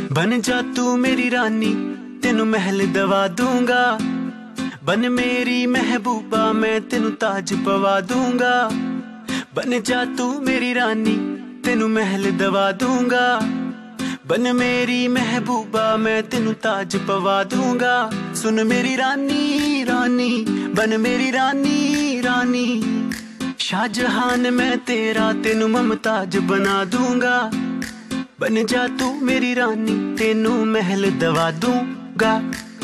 बन जा तू मेरी रानी, तेनू महल दवा दूंगा। बन मेरी महबूबा, मैं तेनू ताज पवा दूंगा। बन जा तू मेरी रानी, तेनू महल दवा दूंगा। बन मेरी महबूबा, मैं तेनू ताज पवा दूंगा। सुन मेरी रानी रानी, बन मेरी रानी रानी। शाहजहान मैं तेरा, तेनू मुमताज बना दूंगा। बन जा तू मेरी रानी, तेनू महल दवा दूंगा।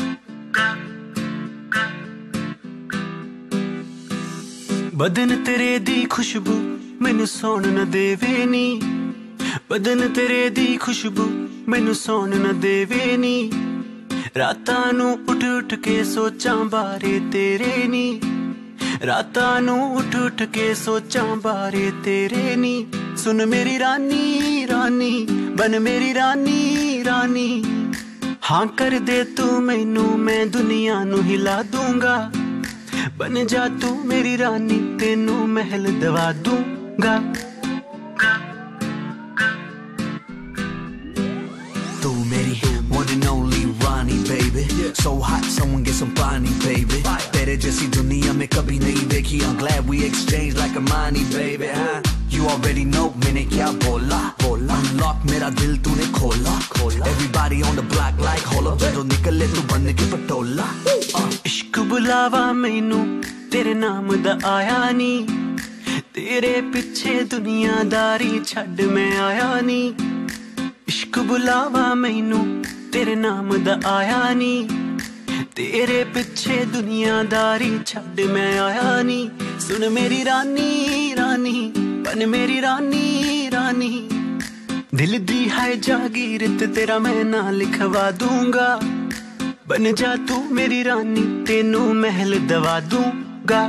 बदन तेरे दी खुशबू मैनू सौण न देवे नी। बदन तेरे दी खुशबू मैनू सौण न देवे नी। रातां नू उठ उठ के सोचां बारे तेरे नी। रातां नू उठ उठ के सोचां बारे तेरे नी। सुन मेरी रानी रानी, बन मेरी रानी रानी। हाँ कर दे तू मैनू, मैं दुनिया नू हिला दूंगा। बन जा तू मेरी रानी, तेनू महल दवा दूंगा। तू मेरी one and only Rani baby, so hot someone get some पानी baby। तेरे जैसी दुनिया में कभी नहीं देखी, I'm glad we exchange like a money baby। You already know मैंने क्या बोला बोला, unlock मेरा दिल तूने खोला खोला। Everybody on the block like hold up, ਜਦੋਂ निकले तू बन के पटोला। इश्क बुलावा मैनू तेरे नाम दा आया नी। तेरे पिछे दुनियादारी छड़ मैं आया नी। इश्क बुलावा मैनू तेरे नाम दा आया नी। तेरे पिछे दुनियादारी छड़ मैं आया नी। सुन मेरी रानी रानी, बन मेरी रानी रानी। दिल दी है जागीर ते तेरा मैं ना लिखवा दूंगा। बन जा तू मेरी रानी, तेनू महल दवा दूंगा।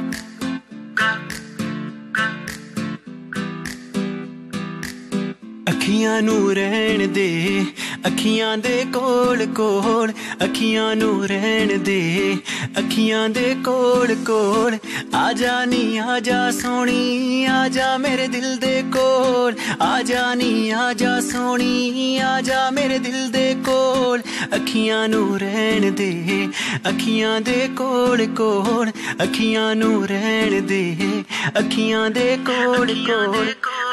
अखियां नू रहन दे, अखियां दे कोल कोल। अखियां नू रहन दे, अखियां दे कोल कोल। आजा नी आजा सोनी, आजा मेरे दिल दे कोल। आजा नी आजा सोनी, आजा मेरे दिल दे कोल। अखियां नू रहन दे, अखियां दे कोल कोल। अखियां नू रहन दे, अखियां दे कोल कोल।